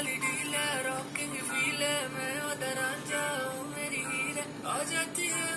वाली डील है, rocking feel है, मैं उधर आ जाऊं मेरी हीर है, आ जाती है